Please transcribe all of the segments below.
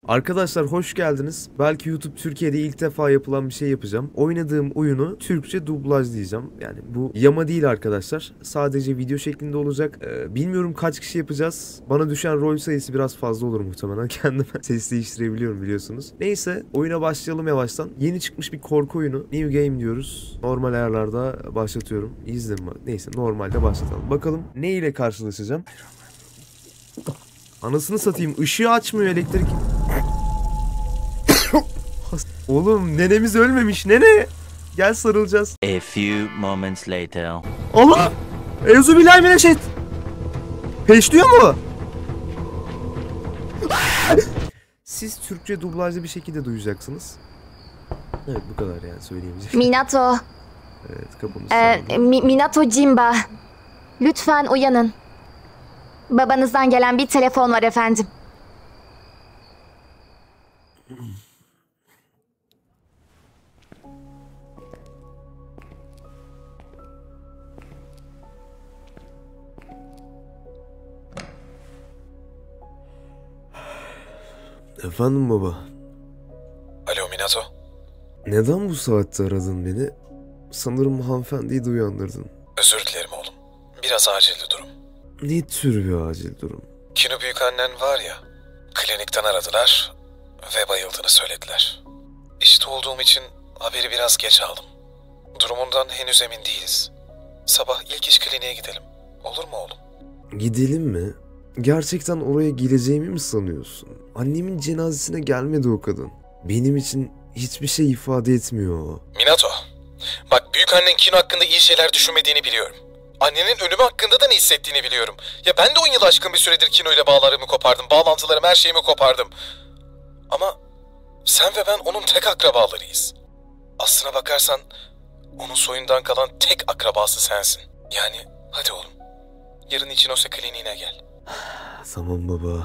Arkadaşlar hoş geldiniz. Belki YouTube Türkiye'de ilk defa yapılan bir şey yapacağım. Oynadığım oyunu Türkçe dublajlayacağım. Yani bu yama değil arkadaşlar. Sadece video şeklinde olacak. Bilmiyorum kaç kişi yapacağız. Bana düşen rol sayısı biraz fazla olur muhtemelen. Kendime ses değiştirebiliyorum biliyorsunuz. Neyse oyuna başlayalım yavaştan. Yeni çıkmış bir korku oyunu. New Game diyoruz. Normal ayarlarda başlatıyorum. İzleme. Neyse normalde başlatalım. Bakalım ne ile karşılaşacağım. Anasını satayım. Işığı açmıyor elektrik. Oğlum nenemiz ölmemiş. Nene. Gel sarılacağız. A few moments later. Allah. Euzubillahimineşşeyt. Peşliyor mu? Siz Türkçe dublajlı bir şekilde duyacaksınız. Evet bu kadar yani söyleyemeyeceğim. Minato. Evet kapımız Minato Jimba. Lütfen uyanın. Babanızdan gelen bir telefon var efendim. Efendim baba. Alo Minato. Neden bu saatte aradın beni? Sanırım hanımefendiyi de uyandırdın. Özür dilerim oğlum. Biraz acildi durum. Ne tür bir acil durum? Kino büyükannen var ya, klinikten aradılar ve bayıldığını söylediler. İşte olduğum için haberi biraz geç aldım. Durumundan henüz emin değiliz. Sabah ilk iş kliniğe gidelim. Olur mu oğlum? Gidelim mi? Gerçekten oraya gireceğimi mi sanıyorsun? Annemin cenazesine gelmedi o kadın. Benim için hiçbir şey ifade etmiyor o. Minato, bak büyükannen Kino hakkında iyi şeyler düşünmediğini biliyorum. Annenin ölümü hakkında da ne hissettiğini biliyorum. Ya ben de 10 yıl aşkın bir süredir Kino ile bağlarımı kopardım. Bağlantılarım, her şeyimi kopardım. Ama sen ve ben onun tek akrabalarıyız. Aslına bakarsan onun soyundan kalan tek akrabası sensin. Yani hadi oğlum. Yarın Ichinose kliniğine gel. Tamam baba.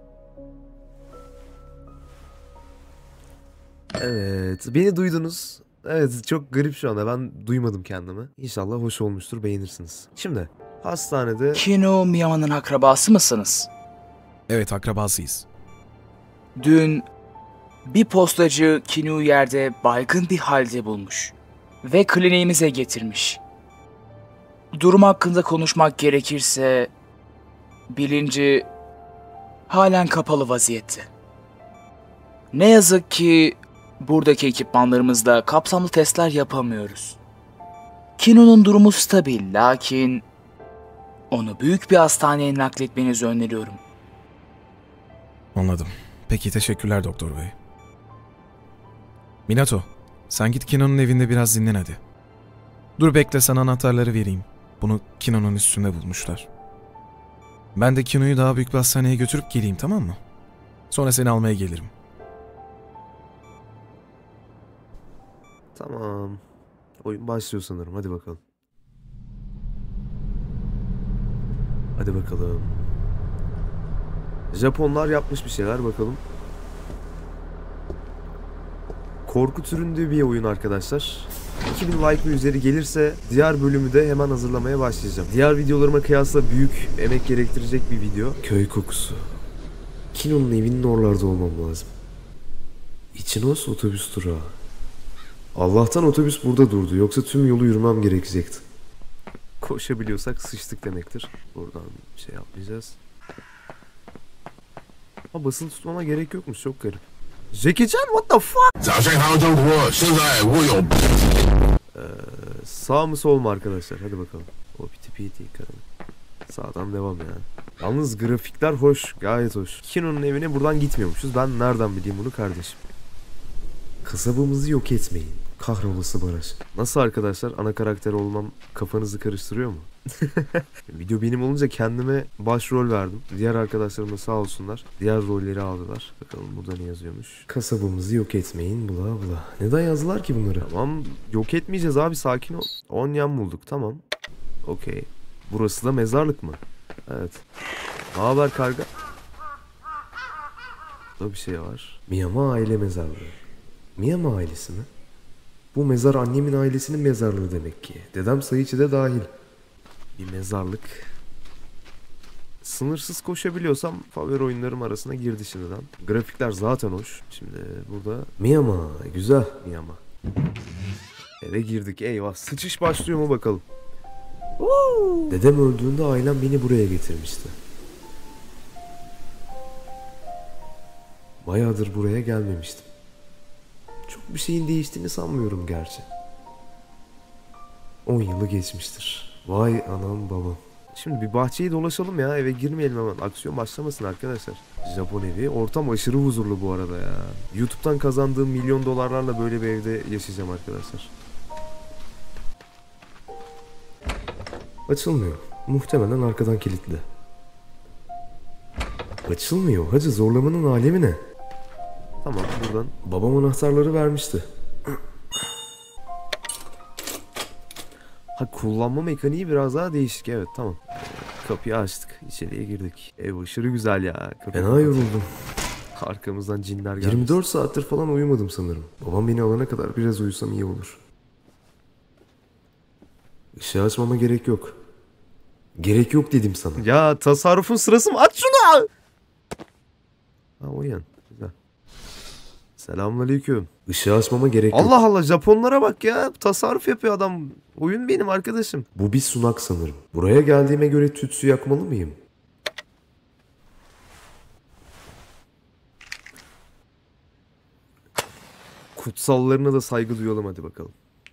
Evet, beni duydunuz. Evet, çok garip şu anda. Ben duymadım kendimi. İnşallah hoş olmuştur, beğenirsiniz. Şimdi hastanede... Kino Miyama'nın akrabası mısınız? Evet, akrabasıyız. Dün bir postacı Kino'yu yerde baygın bir halde bulmuş ve kliniğimize getirmiş. Durum hakkında konuşmak gerekirse bilinci halen kapalı vaziyette. Ne yazık ki buradaki ekipmanlarımızla kapsamlı testler yapamıyoruz. Kino'nun durumu stabil, lakin onu büyük bir hastaneye nakletmenizi öneriyorum. Anladım. Peki, teşekkürler doktor bey. Minato, sen git Kino'nun evinde biraz dinlen hadi. Dur bekle, sana anahtarları vereyim. Bunu Kino'nun üstünde bulmuşlar. Ben de Kino'yu daha büyük bir hastaneye götürüp geleyim, tamam mı? Sonra seni almaya gelirim. Tamam. Oyun başlıyor sanırım. Hadi bakalım. Hadi bakalım. Japonlar yapmış bir şeyler, bakalım. Korku türünde bir oyun arkadaşlar. 2000 like ve üzeri gelirse diğer bölümü de hemen hazırlamaya başlayacağım. Diğer videolarıma kıyasla büyük emek gerektirecek bir video. Köy kokusu. Kino'nun evinin oralarda olmam lazım. Ichinose otobüs durağı. Allah'tan otobüs burada durdu. Yoksa tüm yolu yürümem gerekecekti. Koşabiliyorsak sıçtık demektir. Buradan bir şey yapmayacağız. Ha, basılı tutmama gerek yokmuş. Çok garip. Jackie Chan, what the fuck? Sağ mı sol mu arkadaşlar? Hadi bakalım. O piti piti karanlık. Sağdan devam yani. Yalnız grafikler hoş. Gayet hoş. Kino'nun evine buradan gitmiyormuşuz. Ben nereden bileyim bunu kardeşim? Kasabamızı yok etmeyin. Kahrolası baraj. Nasıl arkadaşlar? Ana karakter olmam kafanızı karıştırıyor mu? Video benim olunca kendime başrol verdim. Diğer arkadaşlarım da sağ olsunlar diğer rolleri aldılar. Bakalım burada ne yazıyormuş. Kasabamızı yok etmeyin bla bla. Neden yazdılar ki bunları? Tamam, yok etmeyeceğiz abi, sakin ol. Onyan bulduk, tamam. Okey. Burası da mezarlık mı? Evet. Ne haber karga? Burada bir şey var. Miyama aile mezarlığı. Miyama ailesi mi? Bu mezar annemin ailesinin mezarlığı demek ki. Dedem Saichi de dahil. Bir mezarlık. sınırsız koşabiliyorsam favori oyunlarım arasına girdi şimdiden. Grafikler zaten hoş. Şimdi burada Miyama, güzel Miyama. Eve girdik, eyvah, sıçış başlıyor mu bakalım. Dedem öldüğünde ailem beni buraya getirmişti. Bayağıdır buraya gelmemiştim. Çok bir şeyin değiştiğini sanmıyorum gerçi. 10 yılı geçmiştir. Vay anam babam. Şimdi bir bahçeyi dolaşalım ya, eve girmeyelim hemen. Aksiyon başlamasın arkadaşlar. Japon evi. Ortam aşırı huzurlu bu arada ya. YouTube'dan kazandığım milyon dolarlarla böyle bir evde yaşayacağım arkadaşlar. Açılmıyor. Muhtemelen arkadan kilitli. Açılmıyor. Hacı, zorlamanın alemi ne? Tamam, buradan. Babam anahtarları vermişti. Ha, kullanma mekaniği biraz daha değişik, evet, tamam. Kapıyı açtık, içeriye girdik. Ev aşırı güzel ya. Fena yoruldum. Arkamızdan cinler geldi. 24 saattir falan uyumadım sanırım. Babam beni alana kadar biraz uyusam iyi olur. Işığı açmama gerek yok. Gerek yok dedim sana. Ya tasarrufun sırası mı? Aç şunu! Ha, uyan. Güzel. Selamünaleyküm. Işığı açmama gerek yok. Allah Allah, Japonlara bak ya. Tasarruf yapıyor adam. Oyun benim arkadaşım. Bu bir sunak sanırım. Buraya geldiğime göre tütsü yakmalı mıyım? Kutsallarına da saygı duyalım, hadi bakalım.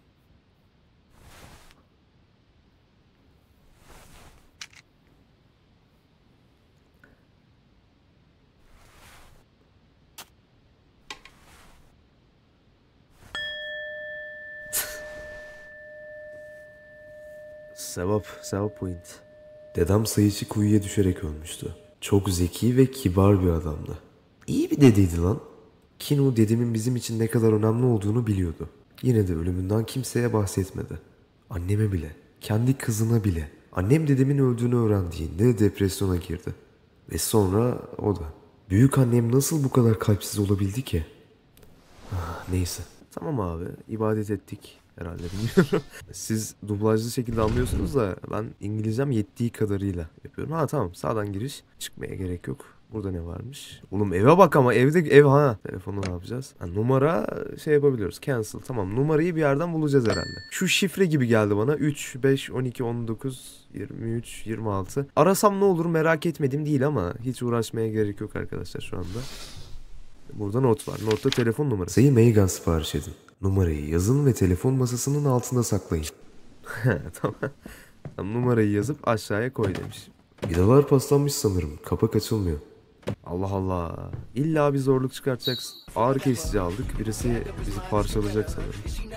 Sevap point. Dedem Sayıcı kuyuya düşerek ölmüştü. Çok zeki ve kibar bir adamdı. İyi bir dedeydi lan. Kinu dedemin bizim için ne kadar önemli olduğunu biliyordu. Yine de ölümünden kimseye bahsetmedi. Anneme bile, kendi kızına bile. Annem dedemin öldüğünü öğrendiğinde depresyona girdi. Ve sonra o da. Büyük annem nasıl bu kadar kalpsiz olabildi ki? Neyse. Tamam abi, ibadet ettik herhalde, bilmiyorum. Siz dublajlı şekilde anlıyorsunuz da ben İngilizcem yettiği kadarıyla yapıyorum. Ha tamam, sağdan giriş, çıkmaya gerek yok. Burada ne varmış? Oğlum eve bak, ama evde ev, ha. Telefonu ne yapacağız? Ha, numara şey yapabiliyoruz. Cancel. Tamam, numarayı bir yerden bulacağız herhalde. Şu şifre gibi geldi bana. 3, 5, 12, 19, 23, 26. Arasam ne olur merak etmediğim değil ama hiç uğraşmaya gerek yok arkadaşlar şu anda. Burada not var. Notta telefon numarası. Sayı Megan sipariş edin. Numarayı yazın ve telefon masasının altında saklayın. Tamam. Numarayı yazıp aşağıya koy demiş. Vidalar paslanmış sanırım. Kapak açılmıyor. Allah Allah. İlla bir zorluk çıkartacaksın. Ağrı kesici aldık. Birisi bizi parçalayacak sanırım.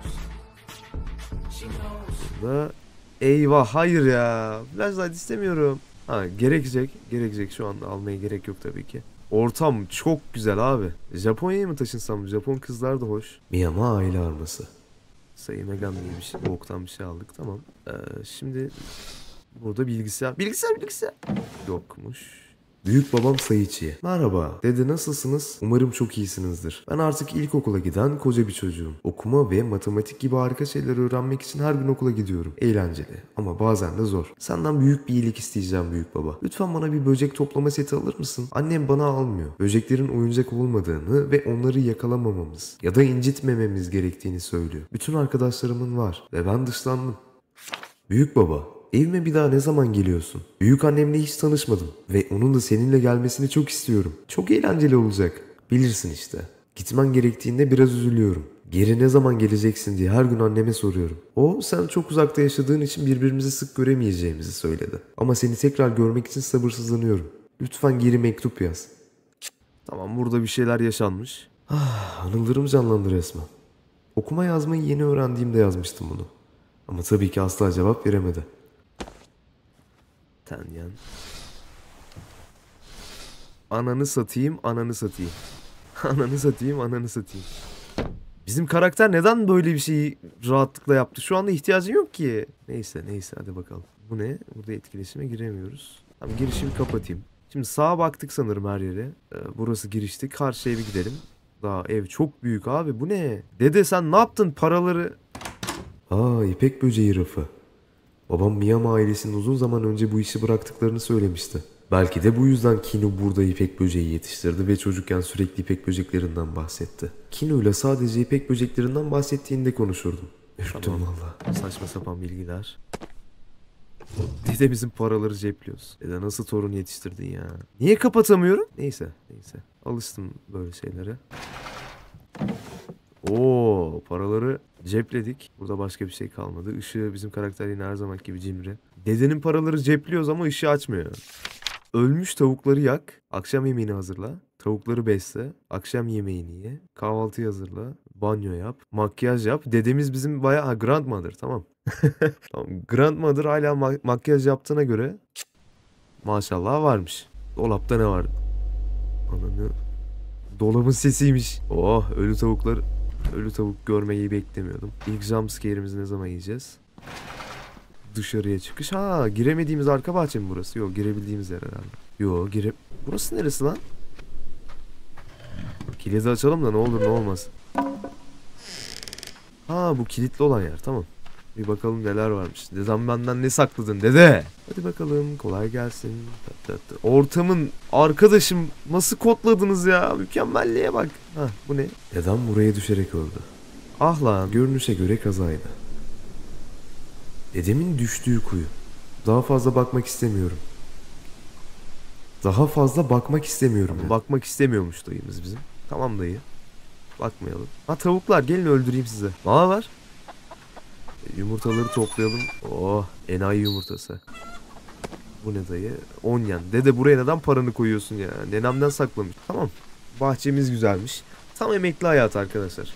Burada... Eyvah, hayır ya. Flashlight istemiyorum. Ha, gerekecek. Şu anda almaya gerek yok tabii ki. Ortam çok güzel abi. Japonya'ya mı taşınsam? Japon kızlar da hoş. Miyama aile arması. Sayı Megan diye bir şey. Boktan bir şey aldık, tamam. Şimdi burada bilgisayar. Bilgisayar. Yokmuş. Büyük babam Sayıçı'ya. Merhaba. Dede, nasılsınız? Umarım çok iyisinizdir. Ben artık ilkokula giden koca bir çocuğum. Okuma ve matematik gibi harika şeyler öğrenmek için her gün okula gidiyorum. Eğlenceli ama bazen de zor. Senden büyük bir iyilik isteyeceğim büyük baba. Lütfen bana bir böcek toplama seti alır mısın? Annem bana almıyor. Böceklerin oyuncak olmadığını ve onları yakalamamamız ya da incitmememiz gerektiğini söylüyor. Bütün arkadaşlarımın var ve ben dışlandım. Büyük baba, evime bir daha ne zaman geliyorsun? Büyük annemle hiç tanışmadım ve onun da seninle gelmesini çok istiyorum. Çok eğlenceli olacak. Bilirsin işte. Gitmen gerektiğinde biraz üzülüyorum. Geri ne zaman geleceksin diye her gün anneme soruyorum. O, sen çok uzakta yaşadığın için birbirimizi sık göremeyeceğimizi söyledi. Ama seni tekrar görmek için sabırsızlanıyorum. Lütfen geri mektup yaz. Tamam, burada bir şeyler yaşanmış. Anılarım canlandı resmen. Okuma yazmayı yeni öğrendiğimde yazmıştım bunu. Ama tabii ki asla cevap veremedi. Tenyan. Ananı satayım. Ananı satayım. Bizim karakter neden böyle bir şeyi rahatlıkla yaptı? Şu anda ihtiyacın yok ki. Neyse hadi bakalım. Bu ne? Burada etkileşime giremiyoruz. Tamam, girişi bir kapatayım. Şimdi sağa baktık sanırım her yere. Burası girişti. Karşıya bir gidelim. Daha ev çok büyük abi. Bu ne? Dede sen ne yaptın paraları? İpek böceği rafı. Babam Miyama ailesinin uzun zaman önce bu işi bıraktıklarını söylemişti. Belki de bu yüzden Kinu burada ipek böceği yetiştirdi ve çocukken sürekli ipek böceklerinden bahsetti. Kinu ile sadece ipek böceklerinden bahsettiğinde konuşurdum. Ürktüm valla. Saçma sapan bilgiler. Dedemizin paraları cepliyoruz. Dede nasıl torun yetiştirdin ya? Niye kapatamıyorum? Neyse. Alıştım böyle şeylere. Oo, paraları cepledik. Burada başka bir şey kalmadı. Işığı bizim karakter yine her zaman gibi cimri. Dedenin paraları cepliyoruz ama ışığı açmıyor. Ölmüş tavukları yak. Akşam yemeğini hazırla. Tavukları besle. Akşam yemeğini ye. Kahvaltıyı hazırla. Banyo yap. Makyaj yap. Dedemiz bizim bayağı grandmother, tamam. Tamam. Grandmother hala makyaj yaptığına göre maşallah varmış. Dolapta ne var? Ananı. Dolabın sesiymiş. Oh, ölü tavuklar. Ölü tavuk görmeyi beklemiyordum. İlk jumpscare'imizi ne zaman yiyeceğiz? Dışarıya çıkış. Ha, giremediğimiz arka bahçe mi burası? Yok, girebildiğimiz yer herhalde. Burası neresi lan? Kilidi açalım da ne olur ne olmaz. Ha, bu kilitli olan yer, tamam. Bir bakalım neler varmış. Dedem benden ne sakladın dede? Hadi bakalım, kolay gelsin. Ortamın arkadaşım nasıl kodladınız ya? Mükemmelliğe bak. Ha, bu ne? Dedem buraya düşerek öldü. Ah lan, görünüşe göre kazaydı. Dedemin düştüğü kuyu. Daha fazla bakmak istemiyorum. Bakmak istemiyormuş dayımız bizim. Tamam dayı. Bakmayalım. Ha, tavuklar gelin öldüreyim size. Ne var? Yumurtaları toplayalım. Oh, enayi yumurtası. Bu ne dayı? 10 yen. Dede buraya neden paranı koyuyorsun ya? Nenemden saklamış. Tamam. Bahçemiz güzelmiş. Tam emekli hayat arkadaşlar.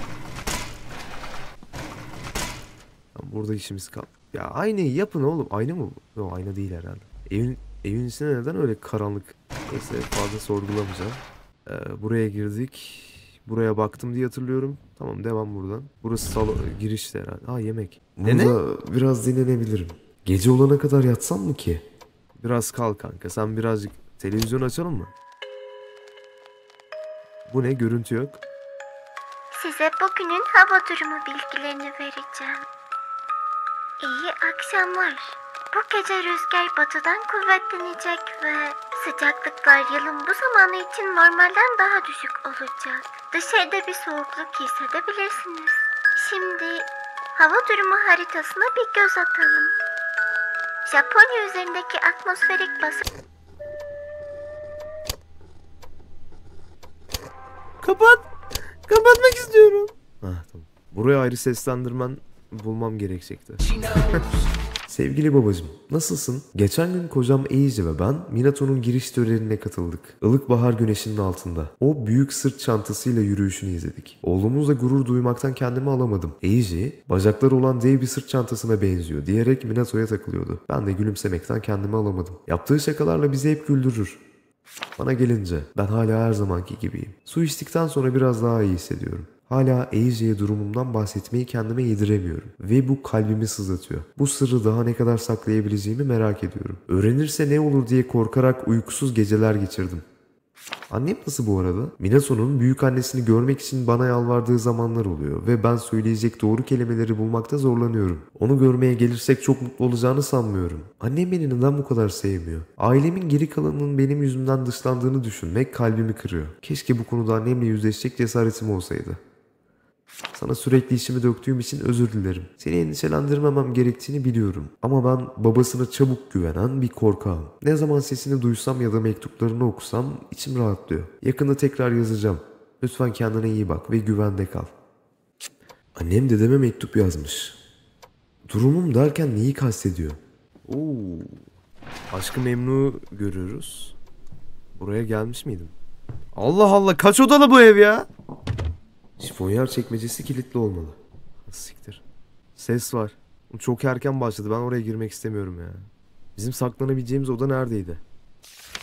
Burada işimiz kal. Ya aynayı yapın oğlum. Ayna mı bu? Yok, ayna değil herhalde. Evin içine neden öyle karanlık? Neyse, fazla sorgulamayacağım. Buraya girdik. Buraya baktım diye hatırlıyorum. Tamam, devam buradan. Burası salon girişte herhalde. Ha, yemek. Burada biraz dinlenebilirim. Gece olana kadar yatsam mı ki? Biraz kal kanka. Sen birazcık televizyon açalım mı? Bu ne? Görüntü yok. Size bugünün hava durumu bilgilerini vereceğim. İyi akşamlar. Bu gece rüzgar batıdan kuvvetlenecek ve sıcaklıklar yılın bu zamanı için normalden daha düşük olacak. Dışarıda bir soğukluk hissedebilirsiniz. Şimdi hava durumu haritasına bir göz atalım. Japonya üzerindeki atmosferik basınç... Kapatmak istiyorum. Ah, tamam. Buraya ayrı seslendirmen bulmam gerekecekti. Sevgili babacığım, nasılsın? Geçen gün kocam Eiji ve ben Minato'nun giriş törenine katıldık. Ilık bahar güneşinin altında. O büyük sırt çantasıyla yürüyüşünü izledik. Oğlumuzla gurur duymaktan kendimi alamadım. Eiji, bacakları olan dev bir sırt çantasına benziyor diyerek Minato'ya takılıyordu. Ben de gülümsemekten kendimi alamadım. Yaptığı şakalarla bizi hep güldürür. Bana gelince ben hala her zamanki gibiyim. Su içtikten sonra biraz daha iyi hissediyorum. Hala Eiji'ye durumumdan bahsetmeyi kendime yediremiyorum. Ve bu kalbimi sızlatıyor. Bu sırrı daha ne kadar saklayabileceğimi merak ediyorum. Öğrenirse ne olur diye korkarak uykusuz geceler geçirdim. Annem nasıl bu arada? Minato'nun büyük annesini görmek için bana yalvardığı zamanlar oluyor ve ben söyleyecek doğru kelimeleri bulmakta zorlanıyorum. Onu görmeye gelirsek çok mutlu olacağını sanmıyorum. Annem beni neden bu kadar sevmiyor? Ailemin geri kalanının benim yüzümden dışlandığını düşünmek kalbimi kırıyor. Keşke bu konuda annemle yüzleşecek cesaretim olsaydı. Sana sürekli işimi döktüğüm için özür dilerim. Seni endişelendirmemem gerektiğini biliyorum. Ama ben babasına çabuk güvenen bir korkağım. Ne zaman sesini duysam ya da mektuplarını okusam içim rahatlıyor. Yakında tekrar yazacağım. Lütfen kendine iyi bak ve güvende kal. Annem dedeme mektup yazmış. Durumum derken neyi kastediyor? Aşk-ı Memnu'yu görüyoruz. Buraya gelmiş miydim? Allah Allah, kaç odalı bu ev ya? Şifonyer çekmecesi kilitli olmalı. Siktir. Ses var. Çok erken başladı. Ben oraya girmek istemiyorum ya. Bizim saklanabileceğimiz oda neredeydi?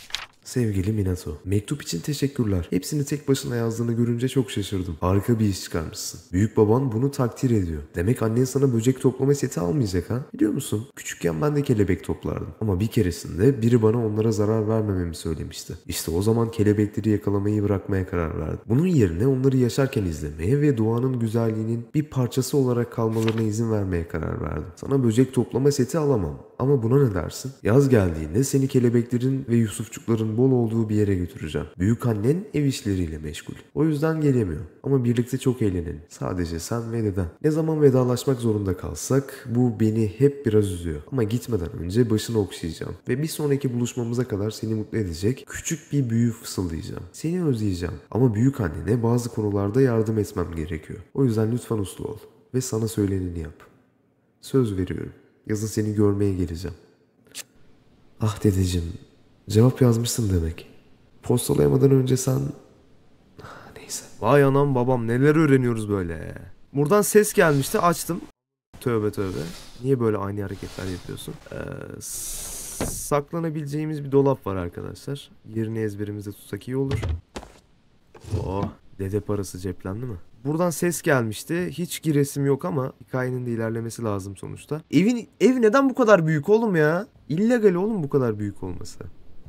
Sevgili Minato, mektup için teşekkürler. Hepsini tek başına yazdığını görünce çok şaşırdım. Harika bir iş çıkarmışsın. Büyük baban bunu takdir ediyor. Demek annen sana böcek toplama seti almayacak ha? Biliyor musun? Küçükken ben de kelebek toplardım. Ama bir keresinde biri bana onlara zarar vermememi söylemişti. İşte o zaman kelebekleri yakalamayı bırakmaya karar verdim. Bunun yerine onları yaşarken izlemeye ve doğanın güzelliğinin bir parçası olarak kalmalarına izin vermeye karar verdim. Sana böcek toplama seti alamam. Ama buna ne dersin? Yaz geldiğinde seni kelebeklerin ve Yusufçukların bol olduğu bir yere götüreceğim. Büyük annen ev işleriyle meşgul. O yüzden gelemiyor. Ama birlikte çok eğlenelim. Sadece sen ve deden. Ne zaman vedalaşmak zorunda kalsak bu beni hep biraz üzüyor. Ama gitmeden önce başını okşayacağım. Ve bir sonraki buluşmamıza kadar seni mutlu edecek küçük bir büyü fısıldayacağım. Seni özleyeceğim. Ama büyük annene bazı konularda yardım etmem gerekiyor. O yüzden lütfen uslu ol. Ve sana söyleneni yap. Söz veriyorum. Yazın seni görmeye geleceğim. Ah dedeciğim. Cevap yazmışsın demek. Postalayamadan önce sen... Neyse. Vay anam babam neler öğreniyoruz böyle. Buradan ses gelmişti, açtım. Tövbe tövbe. Niye böyle aynı hareketler yapıyorsun? Saklanabileceğimiz bir dolap var arkadaşlar. Yerini ezberimizde tutsak iyi olur. Oh, dede parası ceplendi mi? Buradan ses gelmişti. Hiç giresim yok ama hikayenin de ilerlemesi lazım sonuçta. Ev neden bu kadar büyük oğlum ya? İllegal oğlum bu kadar büyük olması.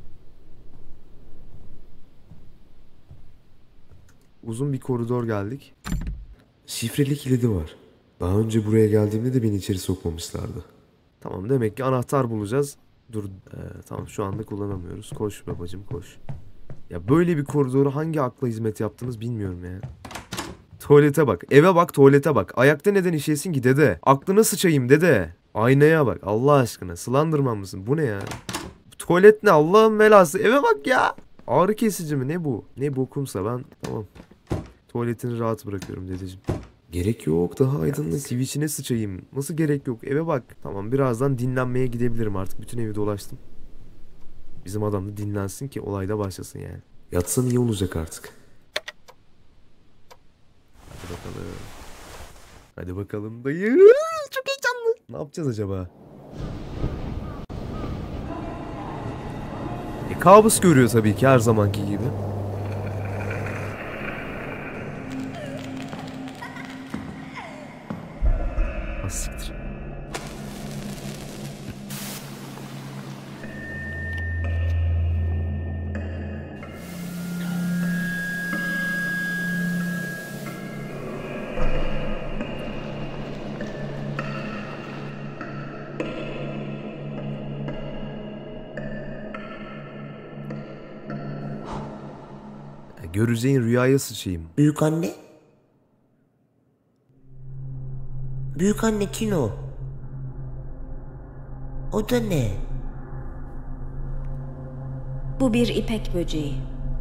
Uzun bir koridor geldik. Şifreli kilidi var. Daha önce buraya geldiğimde de beni içeri sokmamışlardı. Tamam, demek ki anahtar bulacağız. Dur, tamam şu anda kullanamıyoruz. Koş babacım koş. Ya böyle bir koridoru hangi akla hizmet yaptınız bilmiyorum ya. Tuvalete bak, eve bak, tuvalete bak. Ayakta neden işeyesin ki dede? Aklına sıçayım dede. Aynaya bak Allah aşkına. Slenderman mısın? Bu ne ya? Tuvalet ne Allah'ın belası? Eve bak ya. Ağrı kesici mi? Ne bu? Ne bokumsa ben tamam. Tuvaletini rahat bırakıyorum dedeciğim. Gerek yok, daha aydınlık. Switch'ine sıçayım. Nasıl gerek yok? Eve bak. Tamam, birazdan dinlenmeye gidebilirim artık. Bütün evi dolaştım. Bizim adam da dinlensin ki olay da başlasın yani. Yatsan iyi olacak artık. Hadi bakalım. Hadi bakalım dayı. Çok heyecanlı. Ne yapacağız acaba? Kabus görüyor tabii ki her zamanki gibi. Siktir. Göreceğin rüyaya sıçayım. Büyük anne? Büyük anne Kino. O da ne? Bu bir ipek böceği.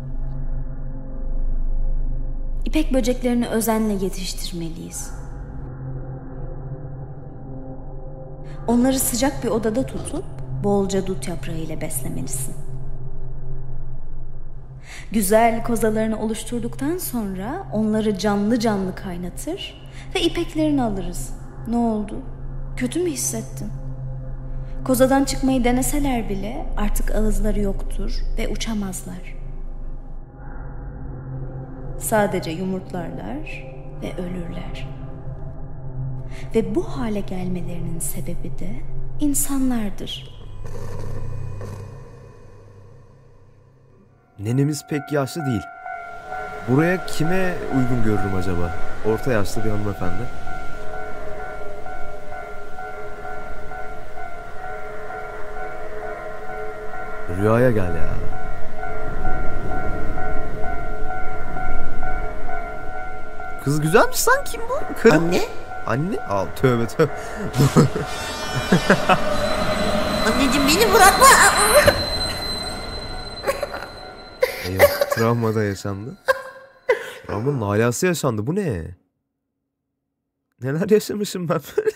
İpek böceklerini özenle yetiştirmeliyiz. Onları sıcak bir odada tutup bolca dut yaprağı ile beslemelisin. Güzel kozalarını oluşturduktan sonra onları canlı canlı kaynatır ve ipeklerini alırız. Ne oldu? Kötü mü hissettin? Kozadan çıkmayı deneseler bile artık ağızları yoktur ve uçamazlar. Sadece yumurtlarlar ve ölürler. Ve bu hale gelmelerinin sebebi de insanlardır. Nenemiz pek yaşlı değil. Buraya kime uygun görürüm acaba? Orta yaşlı bir hanımefendi. Rüyaya gel ya. Kız güzelmiş lan, kim bu? Karım. Anne? Anne? Al tövbe tövbe. Anneciğim beni bırakma. Eyvah, travma da yaşandı. Travmanın alası yaşandı. Bu ne? Neler yaşamışım ben böyle?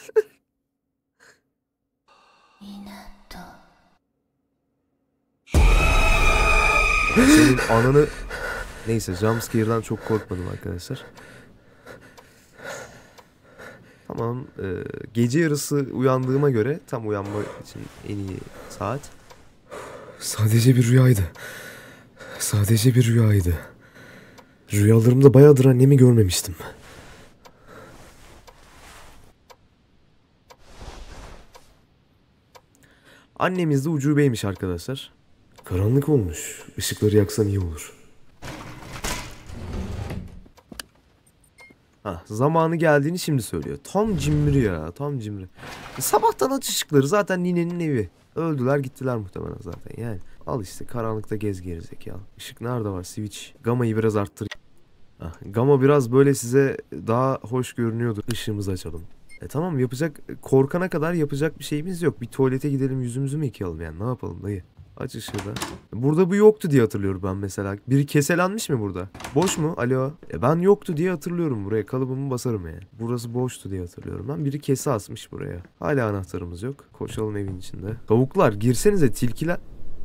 Senin ananı... Neyse, jumpscare'dan çok korkmadım arkadaşlar. Tamam, gece yarısı uyandığıma göre tam uyanma için en iyi saat. Sadece bir rüyaydı. Sadece bir rüyaydı. Rüyalarımda bayağıdır annemi görmemiştim. Annemiz de ucubeymiş arkadaşlar. Karanlık olmuş. Işıkları yaksam iyi olur. Zamanı geldiğini şimdi söylüyor. Tam cimri ya, tam cimri. Sabahtan aç ışıkları, zaten ninenin evi. Öldüler gittiler muhtemelen zaten yani. Al işte karanlıkta gez gerizekalı. Işık nerede var? Switch. Gamayı biraz arttır. Gama biraz böyle size daha hoş görünüyordur. Işığımızı açalım. Tamam, yapacak, korkana kadar yapacak bir şeyimiz yok. Bir tuvalete gidelim, yüzümüzü mü yıkayalım yani, ne yapalım dayı? Aç ışığı da. Burada bu yoktu diye hatırlıyorum ben mesela. Biri keselenmiş mi burada? Boş mu? Alo. Ben yoktu diye hatırlıyorum, buraya kalıbımı basarım yani. Burası boştu diye hatırlıyorum ben. Biri kese asmış buraya. Hala anahtarımız yok. Koşalım evin içinde. Tavuklar girsenize, tilkiler.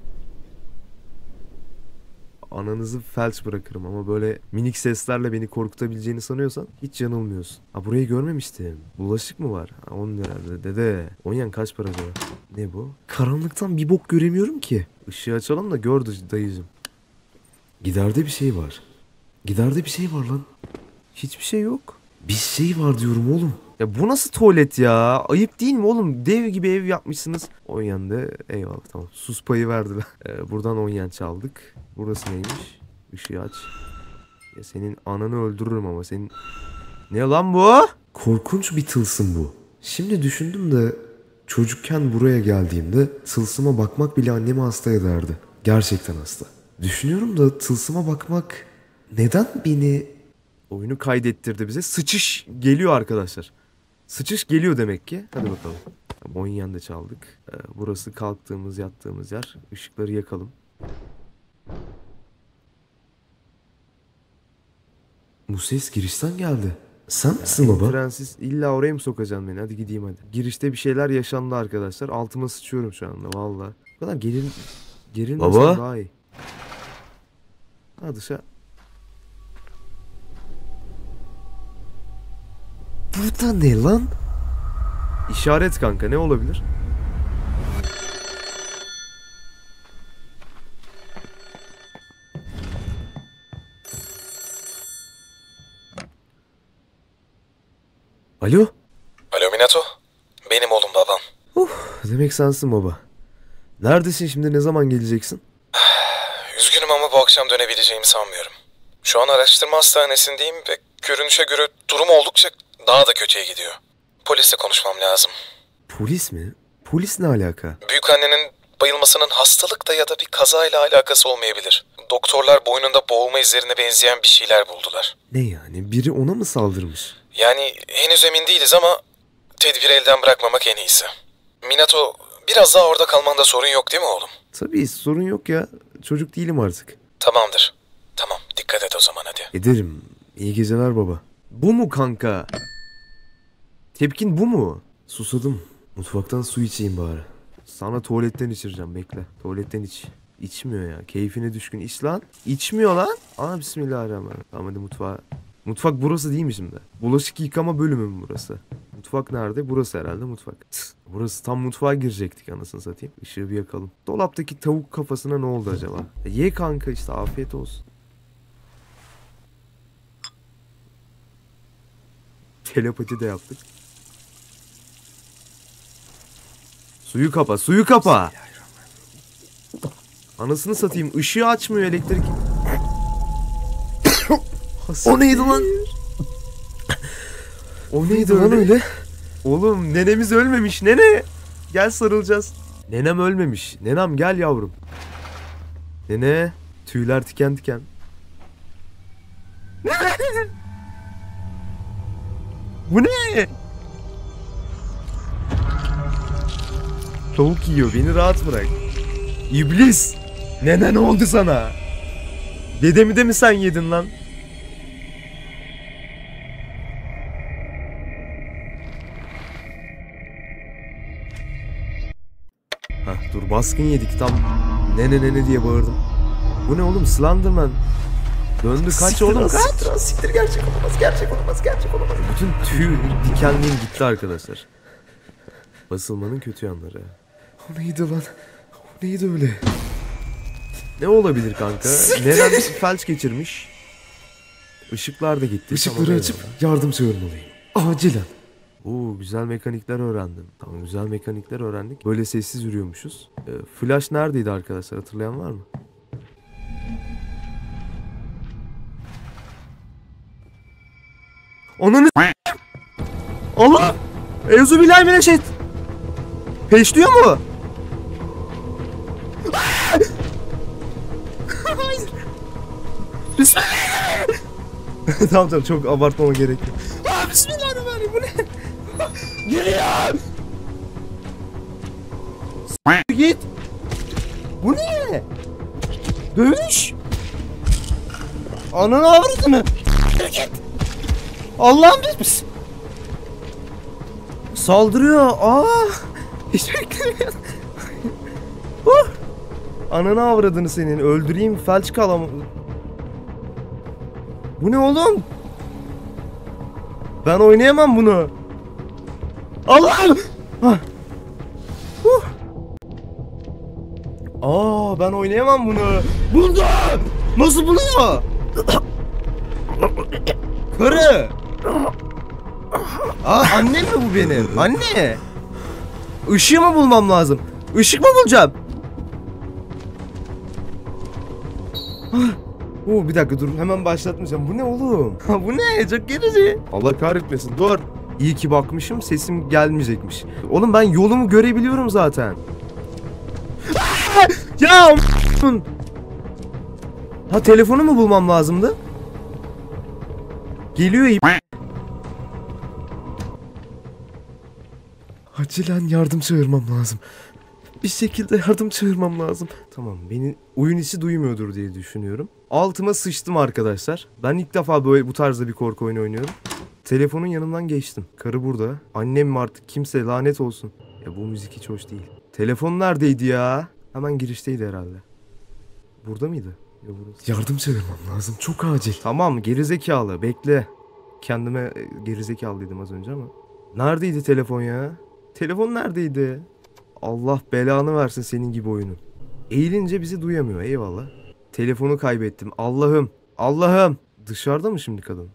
Ananızı felç bırakırım ama böyle minik seslerle beni korkutabileceğini sanıyorsan hiç yanılmıyorsun. Burayı görmemiştim. Bulaşık mı var? 10 lira dede. Onyan kaç para acaba? Ne bu? Karanlıktan bir bok göremiyorum ki. Işığı açalım da gör dayıcım. Giderde bir şey var. Giderde bir şey var lan. Hiçbir şey yok. Bir şey var diyorum oğlum. Ya bu nasıl tuvalet ya? Ayıp değil mi oğlum? Dev gibi ev yapmışsınız. Onyan'da eyvallah, tamam. Sus payı verdiler. Buradan Onyan çaldık. Burası neymiş? Işığı aç. Ya senin ananı öldürürüm ama senin... Ne lan bu? Korkunç bir tılsım bu. Şimdi düşündüm de çocukken buraya geldiğimde tılsıma bakmak bile annemi hasta ederdi. Gerçekten hasta. Düşünüyorum da tılsıma bakmak neden beni... Oyunu kaydettirdi bize. Sıçış geliyor arkadaşlar. Sıçış geliyor demek ki. Hadi bakalım. Bonyan'da çaldık. Burası kalktığımız, yattığımız yer. Işıkları yakalım. Bu ses girişten geldi. Sen misin baba? Prenses illa oraya mı sokacaksın beni? Hadi gideyim hadi. Girişte bir şeyler yaşandı arkadaşlar. Altıma sıçıyorum şu anda valla. Bu kadar gerilmesen daha iyi. Ha dışarı. Bu da ne lan? İşaret kanka, ne olabilir? Alo? Alo Minato. Benim oğlum babam. Demek sensin baba. Neredesin şimdi, ne zaman geleceksin? Üzgünüm ama bu akşam dönebileceğimi sanmıyorum. Şu an araştırma hastanesindeyim ve görünüşe göre durum oldukça daha da kötüye gidiyor. Polisle konuşmam lazım. Polis mi? Polis ne alaka? Büyükannenin bayılmasının hastalıkla ya da bir kazayla alakası olmayabilir. Doktorlar boynunda boğulma izlerine benzeyen bir şeyler buldular. Ne yani? Biri ona mı saldırmış? Yani henüz emin değiliz ama tedbiri elden bırakmamak en iyisi. Minato, biraz daha orada kalmanda sorun yok değil mi oğlum? Tabii sorun yok ya. Çocuk değilim artık. Tamamdır. Tamam, dikkat et o zaman hadi. Ederim. İyi geceler baba. Bu mu kanka? Tepkin bu mu? Susadım. Mutfaktan su içeyim bari. Sana tuvaletten içireceğim, bekle. Tuvaletten iç. İçmiyor ya. Keyfine düşkün. İç lan. İçmiyor lan. Ana bismillahirrahmanirrahim. Tamam hadi mutfağa. Mutfak burası değil mi şimdi? Bulaşık yıkama bölümü mü burası? Mutfak nerede? Burası herhalde mutfak. Burası tam mutfağa girecektik anasını satayım. Işığı bir yakalım. Dolaptaki tavuk kafasına ne oldu acaba? Ye kanka işte, afiyet olsun. Telepati de yaptık. Suyu kapa, suyu kapa. Anasını satayım, ışığı açmıyor elektrik. O neydi lan? O neydi lan öyle? Oğlum nenemiz ölmemiş, nene. Gel sarılacağız. Nenem ölmemiş. Nenem gel yavrum. Nene. Tüyler tiken tiken. Bu ne? Tavuk yiyor, beni rahat bırak. İblis. Nene ne oldu sana? Dedemi de mi sen yedin lan? Dur, baskın yedik tam. Nene diye bağırdım. Bu ne oğlum, Slenderman. Döndü, kaç siktir oğlum, kaç. Siktir, gerçek olamaz. Bütün tüy dikenliğim gitti arkadaşlar. Basılmanın kötü yanları. O neydi lan? O neydi öyle? Ne olabilir kanka? Neren felç geçirmiş. Işıklar da gitti. Işıkları Tamam, açıp eyvallah. yardım çağırmalıyım. Acilen. Oo, güzel mekanikler öğrendim. Tamam, güzel mekanikler öğrendik. Böyle sessiz yürüyormuşuz. Flash neredeydi arkadaşlar? Hatırlayan var mı? Ananı Allah! Euzubillahimineşşeyt. Peşliyor mu? Hayır. Bismillah. Tamam çok abartmama gerek yok. Bismillahirrahmanirrahim, bu ne? Geliyor. Git. Bu ne? Dövüş. Ananı avradını. Git. Allah'ım biz. Saldırıyor. Hiç beklemiyordum. Ananı avradını senin. Öldüreyim, felç kalam. Bu ne oğlum? Ben oynayamam bunu. Allah'ım. Ben oynayamam bunu. Buldu. Nasıl buluyor? Karı. Annem mi bu benim? Anne. Işığı mı bulmam lazım? Işık mı bulacağım? Bir dakika dur, hemen başlatmayacağım. Bu ne oğlum? Bu ne? Çok gerici. Allah kahretmesin. Dur. İyi ki bakmışım, sesim gelmeyecekmiş. Oğlum ben yolumu görebiliyorum zaten. Ya telefonu mu bulmam lazımdı? Geliyor. Acilen yardım çağırmam lazım. Bir şekilde yardım çağırmam lazım. Tamam, beni oyun içi duymuyordur diye düşünüyorum. Altıma sıçtım arkadaşlar. Ben ilk defa böyle bu tarzda bir korku oyunu oynuyorum. Telefonun yanından geçtim. Karı burada. Annem mi artık, kimse, lanet olsun. Ya bu müzik hiç hoş değil. Telefon neredeydi ya? Hemen girişteydi herhalde. Burada mıydı? Ya burası. Yardım çağırmam lazım. Çok acil. Tamam, gerizekalı, bekle. Kendime gerizekalı dedim az önce ama. Neredeydi telefon ya? Telefon neredeydi? Allah belanı versin senin gibi oyunu. Eğilince bizi duyamıyor, eyvallah. Telefonu kaybettim. Allah'ım. Allah'ım. Dışarıda mı şimdi kadın?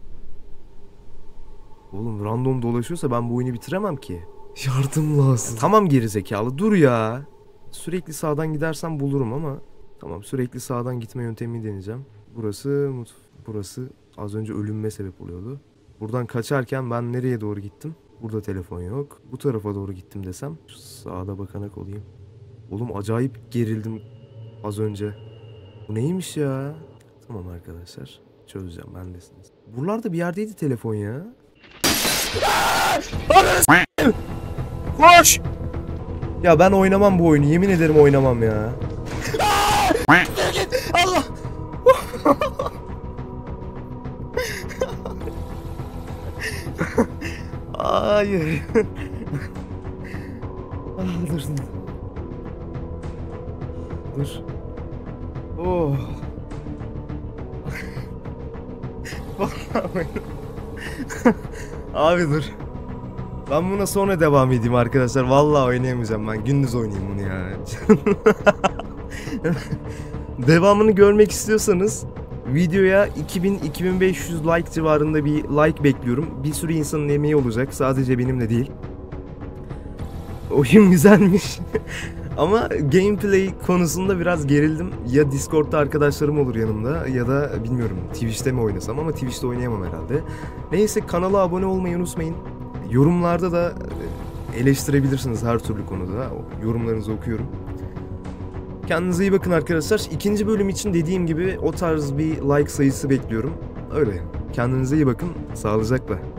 Oğlum random dolaşıyorsa ben bu oyunu bitiremem ki. Yardım lazım. Tamam gerizekalı, dur ya. Sürekli sağdan gidersem bulurum ama. Tamam, sürekli sağdan gitme yöntemini deneyeceğim. Burası az önce ölümüme sebep oluyordu. Buradan kaçarken ben nereye doğru gittim? Burada telefon yok. Bu tarafa doğru gittim desem. Şu sağda bakanak olayım. Oğlum acayip gerildim az önce. Bu neymiş ya? Tamam arkadaşlar. Çözeceğim, bendesiniz. Buralarda bir yerdeydi telefon ya. Koş! Ya ben oynamam bu oyunu. Yemin ederim oynamam ya. Allah! Hayır. Dur. Dur. Oh. Abi dur. Ben buna sonra devam edeyim arkadaşlar. Vallahi oynayamayacağım ben. Gündüz oynayayım bunu ya. Devamını görmek istiyorsanız videoya 2000-2500 like civarında bir like bekliyorum. Bir sürü insanın emeği olacak. Sadece benimle değil. Oyun güzelmiş. Ama gameplay konusunda biraz gerildim. Ya Discord'da arkadaşlarım olur yanımda ya da bilmiyorum Twitch'te mi oynasam, ama Twitch'te oynayamam herhalde. Neyse, kanala abone olmayı unutmayın. Yorumlarda da eleştirebilirsiniz her türlü konuda. Yorumlarınızı okuyorum. Kendinize iyi bakın arkadaşlar. İkinci bölüm için dediğim gibi o tarz bir like sayısı bekliyorum. Öyle. Kendinize iyi bakın. Sağlıcakla.